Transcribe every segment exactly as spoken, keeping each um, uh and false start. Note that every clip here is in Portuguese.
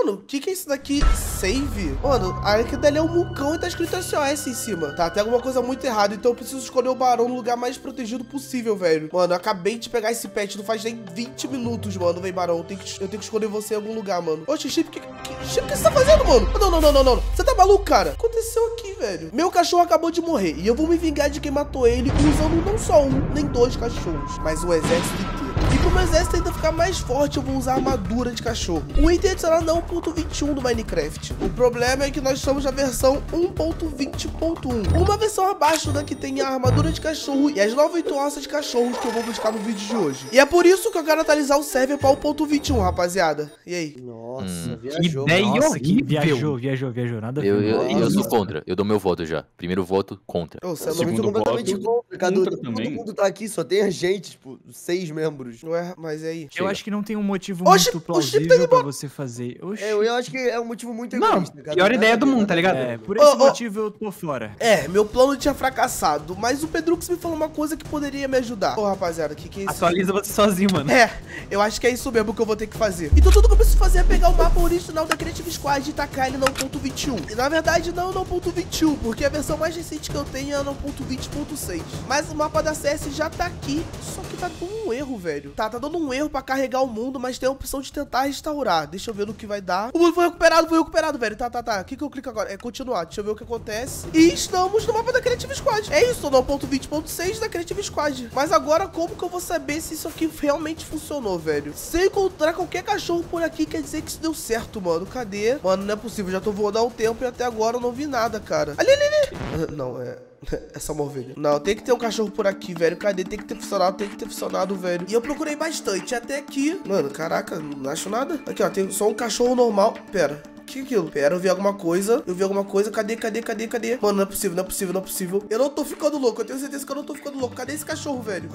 Mano, o que que é isso daqui? Save? Mano, aqui dali é um vulcão e tá escrito S O S em cima. Tá, tem alguma coisa muito errada, então eu preciso escolher o barão no lugar mais protegido possível, velho. Mano, eu acabei de pegar esse pet, não faz nem vinte minutos, mano, vem barão. Eu tenho que, eu tenho que escolher você em algum lugar, mano. Oxe, Chip, o que, que, Chip, que você tá fazendo, mano? Não, não, não, não, não. Você tá maluco, cara? O que aconteceu aqui, velho? Meu cachorro acabou de morrer e eu vou me vingar de quem matou ele usando não só um, nem dois cachorros, mas o exército inteiro. E pro meu exército ainda ficar mais forte, eu vou usar armadura de cachorro. O item adicionado é um ponto vinte e um do Minecraft. O problema é que nós estamos na versão um ponto vinte ponto um. Uma versão abaixo da que tem a armadura de cachorro e as noventa e oito ossos de cachorros que eu vou buscar no vídeo de hoje. E é por isso que eu quero atualizar o server para o um ponto vinte e um, rapaziada. E aí? Nossa, hum, viajou. Que ideia Nossa, horrível. que viajou, viajou, viajou. Nada a ver. Eu, eu, eu sou Nossa. contra. Eu dou meu voto já. Primeiro voto, contra. Ô, você é Eu louco. sou completamente contra, Cadu. contra Todo também. mundo tá aqui, só tem a gente, tipo, seis membros. Ué, mas e aí? Eu Chega. acho que não tem um motivo Oxe, muito o Chip tá plausível indo pra embora. você fazer. Oxi. É, eu acho que é um motivo muito Não, egoísta, Cadu. pior ideia do Nada a ver, mundo, tá nada a ligado? ver. É, por esse Ô, ô. motivo eu tô fora. É, meu plano tinha fracassado, mas o Pedrux me falou uma coisa que poderia me ajudar. Ô, rapaziada, o que que é isso? Atualiza você sozinho, mano. É, eu acho que é isso mesmo que eu vou ter que fazer. Então tudo que eu preciso fazer é pegar o mapa original da Creative Squad e tacar ele no um ponto vinte e um. E na verdade não no um ponto vinte e um, porque a versão mais recente que eu tenho é no um ponto vinte ponto seis. Mas o mapa da C S já tá aqui, só que tá dando um erro, velho. Tá, tá dando um erro pra carregar o mundo, mas tem a opção de tentar restaurar. Deixa eu ver no que vai dar. O mundo foi recuperado, foi recuperado, velho. Tá, tá, tá. O que que eu clico agora? É continuar. Deixa eu ver o que acontece. E estamos no mapa da Creative Squad. É isso, no um ponto vinte ponto seis da Creative Squad. Mas agora como que eu vou saber se isso aqui realmente funcionou, velho? Se eu encontrar qualquer cachorro por aqui, quer dizer que isso deu certo, mano. Cadê? Mano, não é possível. Já tô voando há um tempo e até agora eu não vi nada, cara. Ali, ali, ali. Não, é... Essa é uma ovelha. Não, tem que ter um cachorro por aqui, velho. Cadê? Tem que ter funcionado, tem que ter funcionado, velho. E eu procurei bastante, até aqui. Mano, caraca, não acho nada. Aqui, ó, tem só um cachorro normal. Pera. O que é aquilo? Pera, eu vi alguma coisa. Eu vi alguma coisa. Cadê, cadê, cadê, cadê? Mano, não é possível, não é possível, não é possível. Eu não tô ficando louco. Eu tenho certeza que eu não tô ficando louco. Cadê esse cachorro, velho?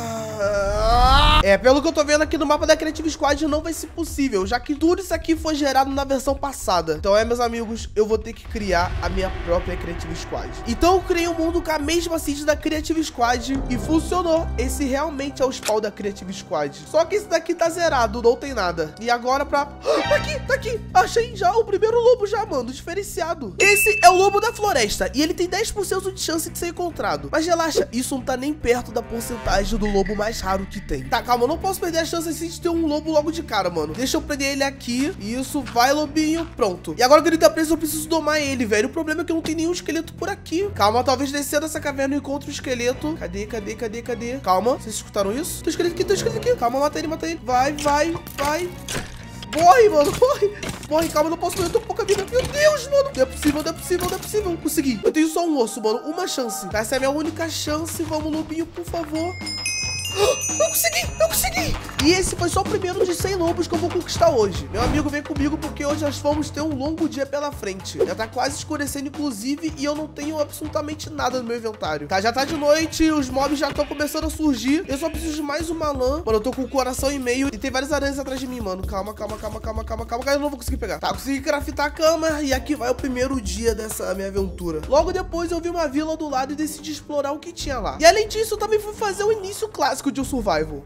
Ah... É, pelo que eu tô vendo aqui no mapa da Creative Squad, não vai ser possível, já que tudo isso aqui foi gerado na versão passada. Então é, meus amigos, eu vou ter que criar a minha própria Creative Squad. Então eu criei um mundo com a mesma seed da Creative Squad e funcionou. Esse realmente é o spawn da Creative Squad. Só que esse daqui tá zerado, não tem nada. E agora pra... Tá aqui, tá aqui. Achei já o primeiro lobo já, mano, diferenciado. Esse é o lobo da floresta e ele tem dez por cento de chance de ser encontrado. Mas relaxa, isso não tá nem perto da porcentagem do lobo mais raro que tem. Tá, calma, eu não posso perder a chance assim de ter um lobo logo de cara, mano. Deixa eu prender ele aqui. Isso, vai, lobinho, pronto. E agora que ele tá preso, eu preciso domar ele, velho. O problema é que eu não tenho nenhum esqueleto por aqui. Calma, talvez descendo essa caverna eu encontre um esqueleto. Cadê, cadê, cadê, cadê? Calma, vocês escutaram isso? Tem esqueleto aqui, tem esqueleto aqui. Calma, mata ele, mata ele. Vai, vai, vai. Morre, mano, morre. Morre, calma, eu não posso morrer, eu tô com pouca vida. Meu Deus, mano. Não é possível, não é possível, não é possível. Consegui. Eu tenho só um osso, mano. Uma chance. Essa é a minha única chance. Vamos, lobinho, por favor. Eu consegui, eu consegui. E esse foi só o primeiro de cem lobos que eu vou conquistar hoje. Meu amigo, vem comigo porque hoje nós vamos ter um longo dia pela frente. Já tá quase escurecendo, inclusive, e eu não tenho absolutamente nada no meu inventário. Tá, já tá de noite, os mobs já estão começando a surgir. Eu só preciso de mais uma lã. Mano, eu tô com o coração e meio e tem várias aranhas atrás de mim, mano. Calma, calma, calma, calma, calma, calma. Eu não vou conseguir pegar. Tá, consegui craftar a cama e aqui vai o primeiro dia dessa minha aventura. Logo depois eu vi uma vila do lado e decidi explorar o que tinha lá. E além disso, eu também fui fazer o início clássico de um survival.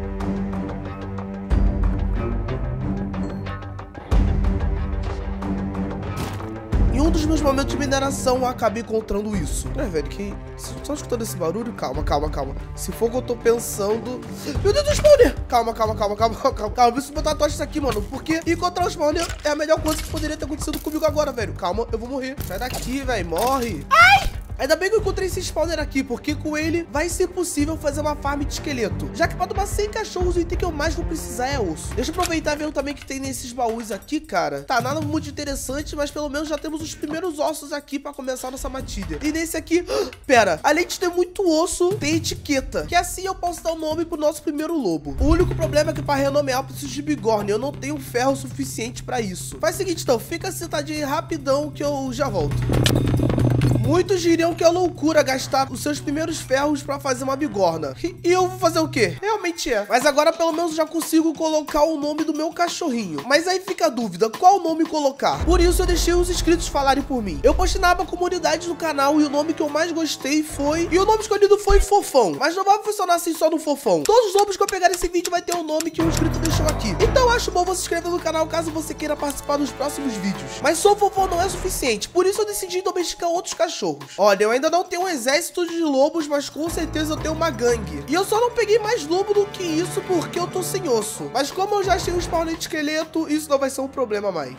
Em um dos meus momentos de mineração, eu acabei encontrando isso. É, velho, que... Só escutando esse barulho? Calma, calma, calma. Se for o que eu tô pensando... Meu Deus do spawner! Calma, calma, calma, calma, calma. Calma, preciso botar a tocha aqui, mano. Porque encontrar o spawner é a melhor coisa que poderia ter acontecido comigo agora, velho. Calma, eu vou morrer. Sai daqui, velho. Morre. Ai! Ainda bem que eu encontrei esse spawner aqui, porque com ele vai ser possível fazer uma farm de esqueleto. Já que para tomar cem cachorros, o item que eu mais vou precisar é osso. Deixa eu aproveitar e ver também que tem nesses baús aqui, cara. Tá, nada muito interessante, mas pelo menos já temos os primeiros ossos aqui para começar a nossa matilha. E nesse aqui, pera, além de ter muito osso, tem etiqueta, que assim eu posso dar o nome pro nosso primeiro lobo. O único problema é que para renomear eu preciso de bigorna, eu não tenho ferro suficiente para isso. Faz o seguinte, então, fica sentadinho aí rapidão que eu já volto. Muitos diriam que é loucura gastar os seus primeiros ferros pra fazer uma bigorna. E, e eu vou fazer o quê? Realmente é. Mas agora pelo menos já consigo colocar o nome do meu cachorrinho. Mas aí fica a dúvida, qual nome colocar? Por isso eu deixei os inscritos falarem por mim. Eu postei na aba comunidade do canal e o nome que eu mais gostei foi... E o nome escolhido foi Fofão. Mas não vai funcionar assim só no Fofão. Todos os nomes que eu pegar nesse vídeo vai ter o nome que o inscrito deixou aqui. Então acho bom você se inscrever no canal caso você queira participar dos próximos vídeos. Mas só o Fofão não é suficiente, por isso eu decidi domesticar outros cachorros. Olha, eu ainda não tenho um exército de lobos, mas com certeza eu tenho uma gangue. E eu só não peguei mais lobo do que isso porque eu tô sem osso. Mas como eu já achei um spawner de esqueleto, isso não vai ser um problema mais.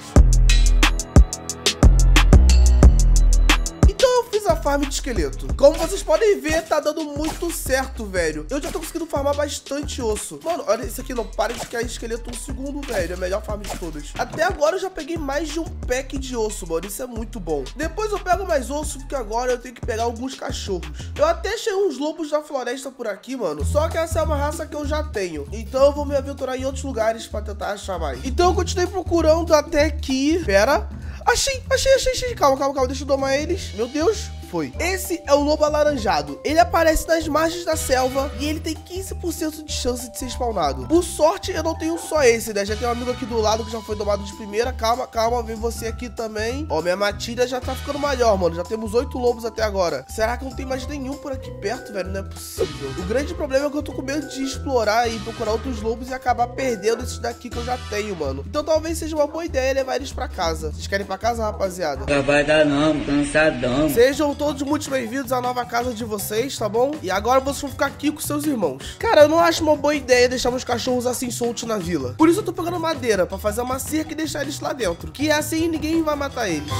Então eu fiz a farm de esqueleto. Como vocês podem ver, tá dando muito certo, velho. Eu já tô conseguindo farmar bastante osso. Mano, olha isso aqui, não para de ficar esqueleto um segundo, velho. É a melhor farm de todas. Até agora eu já peguei mais de um pack de osso, mano. Isso é muito bom. Depois eu pego mais osso, porque agora eu tenho que pegar alguns cachorros. Eu até achei uns lobos da floresta por aqui, mano. Só que essa é uma raça que eu já tenho. Então eu vou me aventurar em outros lugares pra tentar achar mais. Então eu continuei procurando até que... Pera... Achei, achei, achei, achei. Calma, calma, calma. Deixa eu domar eles. Meu Deus. Foi. Esse é o lobo alaranjado. Ele aparece nas margens da selva e ele tem quinze por cento de chance de ser spawnado. Por sorte, eu não tenho só esse, né? Já tem um amigo aqui do lado que já foi domado de primeira. Calma, calma, vem você aqui também. Ó, minha matilha já tá ficando maior, mano. Já temos oito lobos até agora. Será que não tem mais nenhum por aqui perto, velho? Não é possível. O grande problema é que eu tô com medo de explorar e procurar outros lobos e acabar perdendo esses daqui que eu já tenho, mano. Então talvez seja uma boa ideia levar eles pra casa. Vocês querem ir pra casa, rapaziada? Não vai dar não, cansadão. Sejam todos muito bem-vindos à nova casa de vocês, tá bom? E agora vocês vão ficar aqui com seus irmãos. Cara, eu não acho uma boa ideia deixar meus cachorros assim soltos na vila. Por isso eu tô pegando madeira pra fazer uma cerca e deixar eles lá dentro. Que assim ninguém vai matar eles.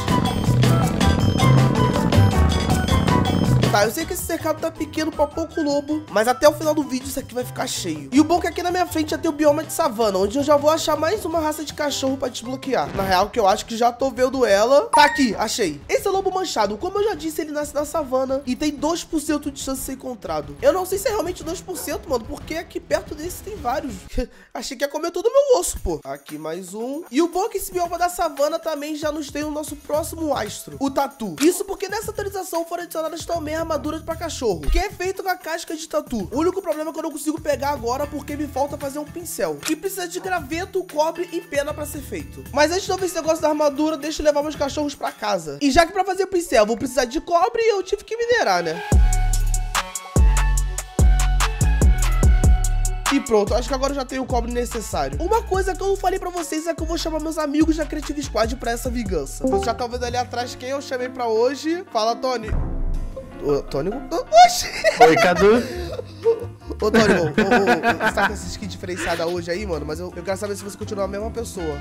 Tá, eu sei que esse cercado tá pequeno pra pouco lobo, mas até o final do vídeo isso aqui vai ficar cheio. E o bom é que aqui na minha frente já tem o bioma de savana, onde eu já vou achar mais uma raça de cachorro pra desbloquear. Na real, que eu acho que já tô vendo ela. Tá aqui, achei. Esse é o lobo manchado. Como eu já disse, ele nasce na savana e tem dois por cento de chance de ser encontrado. Eu não sei se é realmente dois por cento, mano, porque aqui perto desse tem vários. Achei que ia comer todo o meu osso, pô. Aqui mais um. E o bom é que esse bioma da savana também já nos tem o nosso próximo astro, o tatu. Isso porque nessa atualização foram adicionadas também armadura pra cachorro, que é feito com a casca de tatu. O único problema é que eu não consigo pegar agora porque me falta fazer um pincel, que precisa de graveto, cobre e pena pra ser feito. Mas antes de eu ver esse negócio da armadura, deixa eu levar meus cachorros pra casa. E já que pra fazer o pincel eu vou precisar de cobre, eu tive que minerar, né? E pronto, acho que agora eu já tenho o cobre necessário. Uma coisa que eu não falei pra vocês é que eu vou chamar meus amigos da Creative Squad pra essa vingança. Você já tá vendo ali atrás quem eu chamei pra hoje. Fala, Tony. Ô, Tony... Oxi! Oi, Cadu. Ô, Tony, ô, ô, ô, você tá com essa skin diferenciada hoje aí, mano? Mas eu, eu quero saber se você continua a mesma pessoa.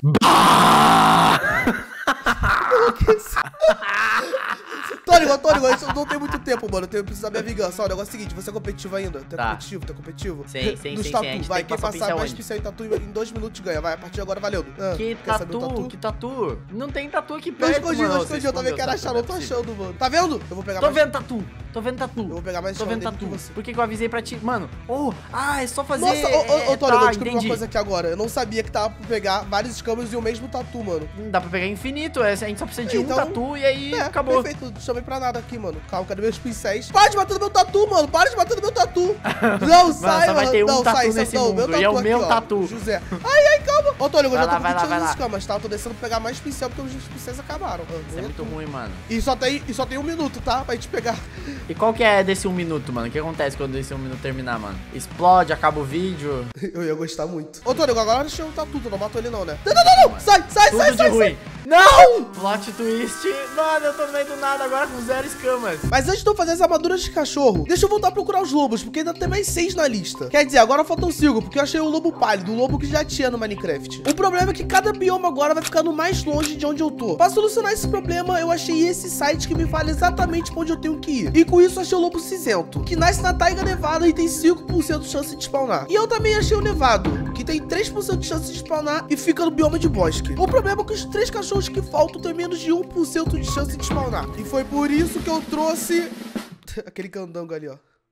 Tony, ô, Tony, eu não tenho muito tempo, mano. Eu tenho, preciso da minha vingança. Ó, o negócio é o seguinte, você é competitivo ainda? Tem Tá. competitivo? Tem competitivo? Sim, sim, Dos sim, tatu, sim. vai. Quem passar mais onde? pincel em tatu em dois minutos ganha. Vai, a partir de agora valendo. Ah, Que quer saber o tatu? Que tatu? Não tem tatu aqui Tô perto, escondido, mano. tô Você escondido. Eu também escondeu, quero tá? achar, não tô é possível. achando, mano. Tá vendo? Eu vou pegar Tô mais... vendo tatu. Tô vendo tatu. Eu vou pegar mais Tô chama vendo dele que tatu. você. Por que que eu avisei pra ti? Mano, oh, ah, é só fazer... Nossa, ô, ô, ô, Tony, eu tá, vou descobrir entendi. uma coisa aqui agora. Eu não sabia que tava pra pegar vários escamas e o mesmo tatu, mano. Hum, Dá pra pegar infinito, é, a gente só precisa de Então, um tatu e aí É, acabou. perfeito. Não chamei pra nada aqui, mano. Calma, cadê meus pincéis? Para de bater no meu tatu, mano. Para de bater no meu tatu. Não, sai, só vai mano. ter um não, tatu sai, sai. nesse Não, mundo, meu tatu e é o aqui, meu ó. tatu. José. Ai, ai, calma. Ô, Tony, eu Vai já lá, tô com vai lá, vinte vai anos lá. escamas, tá? Eu tô descendo pra pegar mais pincel porque os pincéis acabaram. Ah, Isso é muito ruim, mano. E só tem, e só tem um minuto, tá? Pra gente pegar. E qual que é desse um minuto, mano? O que acontece quando esse um minuto terminar, mano? Explode, acaba o vídeo. Eu ia gostar muito. Ô, Tony, agora deixa eu tatu. Tu não matou ele não, né? Não, não, não, não. Sai, sai, Tudo sai, de sai, ruim. sai. Não! Plot twist. Mano, eu tô no meio do nada agora com zero escamas. Mas antes de eu fazer as armaduras de cachorro, deixa eu voltar a procurar os lobos, porque ainda tem mais seis na lista. Quer dizer, agora faltam cinco, porque eu achei o lobo pálido, o lobo que já tinha no Minecraft. O problema é que cada bioma agora vai ficando mais longe de onde eu tô. Pra solucionar esse problema, eu achei esse site que me fala exatamente pra onde eu tenho que ir. E com isso, eu achei o lobo cinzento, que nasce na taiga nevada e tem cinco por cento de chance de spawnar. E eu também achei o nevado, que tem três por cento de chance de spawnar e fica no bioma de bosque. O problema é que os três cachorros que faltam têm menos de um por cento de chance de spawnar. E foi por isso que eu trouxe aquele candango ali, ó.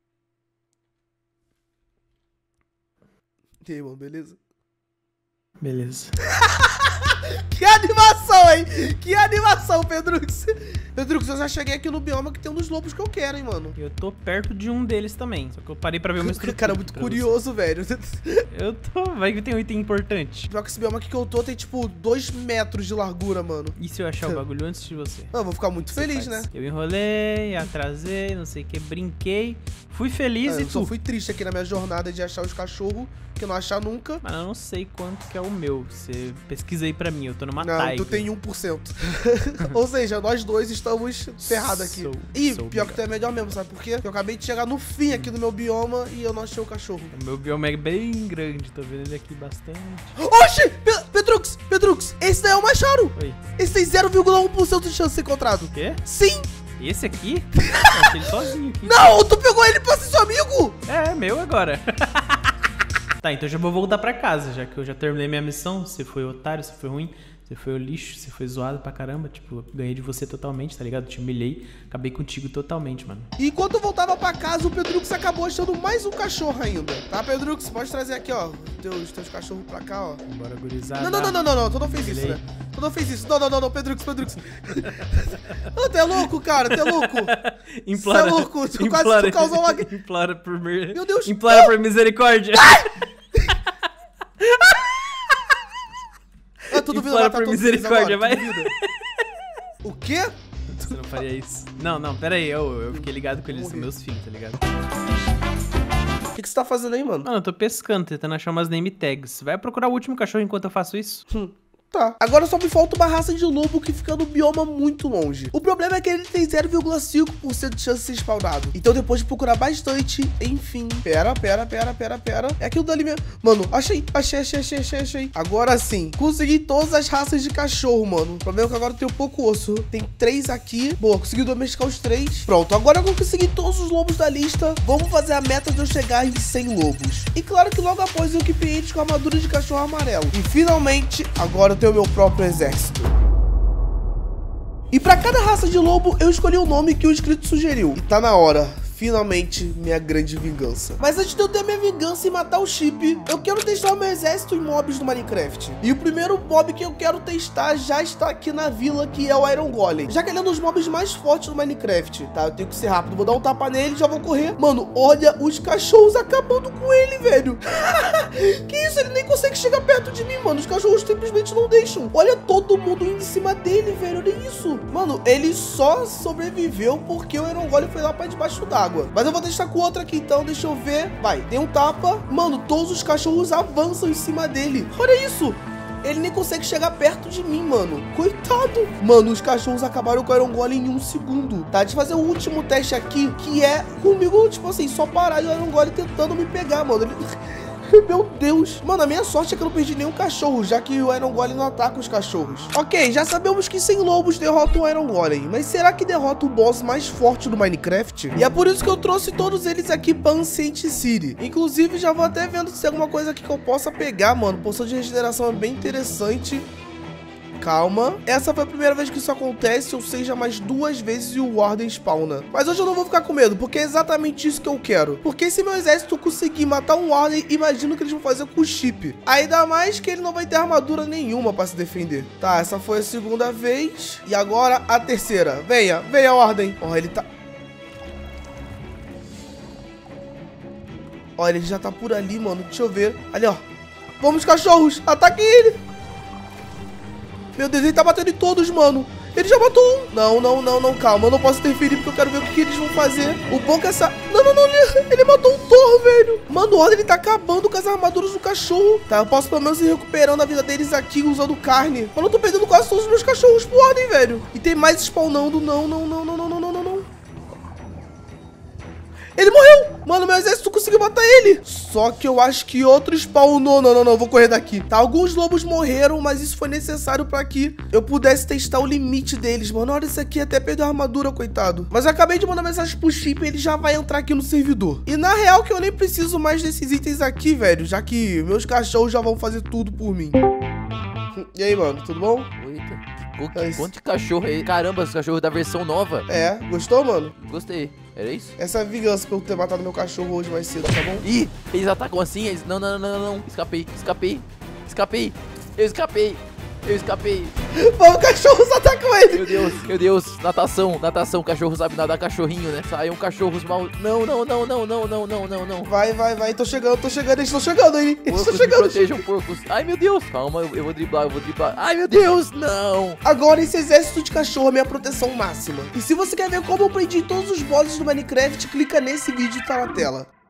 E aí, mano, beleza? Beleza. Que animação, hein? Que animação. atenção, Pedrux. Pedrux, eu já cheguei aqui no bioma que tem um dos lobos que eu quero, hein, mano. Eu tô perto de um deles também. Só que eu parei pra ver uma estrutura. Cara, muito pra curioso, velho. você. Eu tô... Vai que tem um item importante. Pior que esse bioma aqui que eu tô tem, tipo, dois metros de largura, mano. E se eu achar o bagulho antes de você? Eu vou ficar muito feliz, né? Eu enrolei, atrasei, não sei o que, brinquei. Fui feliz Ah, e eu só tu. fui triste aqui na minha jornada de achar os cachorros, que eu não achar nunca. Mas eu não sei quanto que é o meu. Você pesquisa aí pra mim, eu tô numa Não, taiga. tu tem um por cento. Ou seja, nós dois estamos ferrados aqui. Sou- Ih, sou pior que tu é melhor mesmo, sabe por quê? Porque eu acabei de chegar no fim aqui do meu bioma e eu não achei o cachorro. O meu bioma é bem grande, tô vendo ele aqui bastante. Oxi! Pe Pedrux! Pedrux! Esse daí é o mais raro! Oi. Esse tem zero vírgula um por cento de chance de ser encontrado. O quê? Sim! Esse aqui? Eu achei ele sozinho aqui. Não! Tu pegou ele pra ser seu amigo! É, é meu agora. Tá, então já vou voltar pra casa, já que eu já terminei minha missão. Você foi otário, você foi ruim, você foi o lixo, você foi zoado pra caramba. Tipo, eu ganhei de você totalmente, tá ligado? Te humilhei, acabei contigo totalmente, mano. E enquanto eu voltava pra casa, o Pedrux acabou achando mais um cachorro ainda. Tá, Pedrux? Pode trazer aqui, ó, teus, teus cachorros pra cá, ó. Bora, gurizada. Não, não, não, não, não, não, tu não fez isso, Humilhei. né? Tu não fez isso. Não, não, não, não, Pedrux, Pedrux. Ô, tu é louco, cara, tu é louco. Implora, Cê é louco, tu quase implora, tu causou uma... implora por... Mir... Meu Deus, Implora não! por misericórdia. Ah, tu duvida Implora matar por todos misericórdia, eles vai. agora, tu duvida? O quê? Você não faria isso. Não, não, pera aí, eu, eu fiquei ligado com eles, são meus filhos, tá ligado? O que, que você tá fazendo aí, mano? Mano, eu tô pescando, tentando achar umas name tags. Vai procurar o último cachorro enquanto eu faço isso? Hum. Tá. Agora só me falta uma raça de lobo que fica no bioma muito longe. O problema é que ele tem zero vírgula cinco por cento de chance de ser spawnado. Então depois de procurar bastante, enfim. Pera, pera, pera, pera, pera. É aquilo dali mesmo. Mano, achei, achei, achei, achei, achei, achei. Agora sim, consegui todas as raças de cachorro, mano. O problema é que agora eu tenho pouco osso. Tem três aqui. Boa, consegui domesticar os três. Pronto, agora eu consegui todos os lobos da lista. Vamos fazer a meta de eu chegar em cem lobos. E claro que logo após eu equipei eles com a armadura de cachorro amarelo. E finalmente, agora eu tenho o meu próprio exército. E pra cada raça de lobo, eu escolhi o nome que o inscrito sugeriu. E tá na hora. Finalmente, minha grande vingança. Mas antes de eu ter minha vingança e matar o Chip, eu quero testar o meu exército em mobs do Minecraft. E o primeiro mob que eu quero testar já está aqui na vila, que é o Iron Golem. Já que ele é um dos mobs mais fortes do Minecraft, tá? Eu tenho que ser rápido. Vou dar um tapa nele e já vou correr. Mano, olha os cachorros acabando com ele, velho. Que isso? Ele nem consegue chegar perto de mim, mano. Os cachorros simplesmente não deixam. Olha todo mundo indo em cima dele, velho. Olha isso. Mano, ele só sobreviveu porque o Iron Golem foi lá pra debaixo d'água. Mas eu vou testar com outro aqui, então deixa eu ver. Vai, dei um tapa. Mano, todos os cachorros avançam em cima dele. Olha isso. Ele nem consegue chegar perto de mim, mano. Coitado. Mano, os cachorros acabaram com o Iron Golem em um segundo. Tá, deixa eu fazer o último teste aqui, que é comigo, tipo assim, só parar e o Iron Golem tentando me pegar, mano. Ele... Meu Deus. Mano, a minha sorte é que eu não perdi nenhum cachorro, já que o Iron Golem não ataca os cachorros. Ok, já sabemos que cem lobos derrotam o Iron Golem, mas será que derrota o boss mais forte do Minecraft? E é por isso que eu trouxe todos eles aqui pra Ancient City. Inclusive, já vou até vendo se tem alguma coisa aqui que eu possa pegar, mano. Poção de regeneração é bem interessante. Calma. Essa foi a primeira vez que isso acontece, ou seja, mais duas vezes e o Warden spawna. Mas hoje eu não vou ficar com medo, porque é exatamente isso que eu quero. Porque se meu exército conseguir matar um Warden, imagino que eles vão fazer com o Chip. Ainda mais que ele não vai ter armadura nenhuma pra se defender. Tá, essa foi a segunda vez. E agora a terceira. Venha, venha, Warden. Ó, ele tá... Olha, ele já tá por ali, mano. Deixa eu ver. Ali, ó. Vamos, cachorros. Ataquem ele. Meu Deus, ele tá batendo em todos, mano. Ele já matou um. Não, não, não, não, calma. Eu não posso interferir porque eu quero ver o que, que eles vão fazer. O bom é que essa... Não, não, não. Ele, ele matou um Thor, velho. Mano, olha, ele tá acabando com as armaduras do cachorro. Tá, eu posso pelo menos ir recuperando a vida deles aqui usando carne. Mas eu tô perdendo quase todos os meus cachorros por ordem, velho. E tem mais spawnando. Não, não, não, não, não, não, não, não, não. Ele morreu! Mano, meu exército conseguiu matar ele. Só que eu acho que outro spawnou. Não, não, não, vou correr daqui. Tá, alguns lobos morreram, mas isso foi necessário pra que eu pudesse testar o limite deles. Mano, olha isso aqui, até perdeu a armadura, coitado. Mas eu acabei de mandar mensagem pro Chip e ele já vai entrar aqui no servidor. E na real que eu nem preciso mais desses itens aqui, velho. Já que meus cachorros já vão fazer tudo por mim. E aí, mano, tudo bom? Eita, que, quanto de cachorro aí? Caramba, os cachorros da versão nova. É, gostou, mano? Gostei. Era isso? Essa é a vingança por eu ter matado meu cachorro hoje mais cedo, tá bom? Ih, eles atacam assim? Eles... Não, não, não, não, não. Escapei, escapei, escapei. Eu escapei, eu escapei. Vamos, cachorros atacam ele. Meu Deus, meu Deus. Natação, natação. Cachorro sabe nadar, cachorrinho, né? Saiam cachorros mal. Não, não, não, não, não, não, não, não, não. Vai, vai, vai. Tô chegando, tô chegando. Eles estão chegando aí. Eles Porcos estão me chegando. protejam, porcos. Ai, meu Deus. Calma, eu, eu vou driblar, eu vou driblar. Ai, meu Deus, não. Agora esse exército de cachorro é minha proteção máxima. E se você quer ver como eu prendi todos os bosses do Minecraft, clica nesse vídeo que tá na tela.